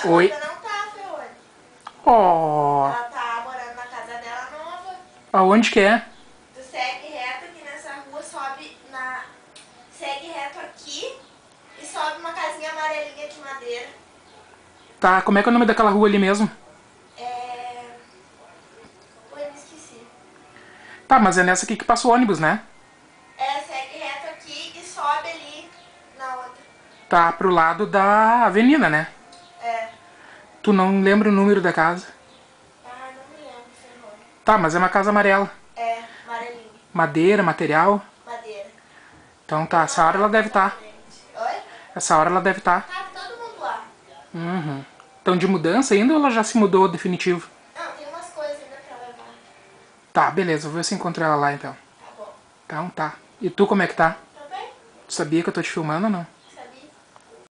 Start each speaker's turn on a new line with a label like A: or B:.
A: Oi.
B: Amanda não tá, Feone.
A: Oh,
B: Ela tá morando na casa dela nova.
A: aonde que é?
B: Tu segue reto aqui nessa rua, sobe na... Segue reto aqui e sobe uma casinha amarelinha de madeira.
A: Tá, como é que é o nome daquela rua ali mesmo?
B: Ui, me esqueci.
A: Tá, mas é nessa aqui que passa o ônibus, né?
B: Segue reto aqui e sobe ali na outra.
A: Tá pro lado da avenida, né?
B: É.
A: Tu não lembra o número da casa?
B: Ah, não me lembro, Ferrone.
A: Tá, mas é uma casa amarela.
B: Amarelinho.
A: Madeira, material.
B: Madeira.
A: Então
B: Tem
A: tá,
B: uma
A: essa hora ela
B: casa
A: deve
B: na
A: estar.
B: frente. Oi?
A: Essa hora ela deve estar.
B: Tá todo mundo lá.
A: Uhum. Então de mudança ainda ou ela já se mudou definitivo?
B: Não, tem umas coisas ainda pra levar.
A: Tá, beleza, eu vou ver se encontro ela lá então.
B: Tá bom.
A: Então tá. E tu como é que tá?
B: Tá bem?
A: Tu sabia que eu tô te filmando ou não?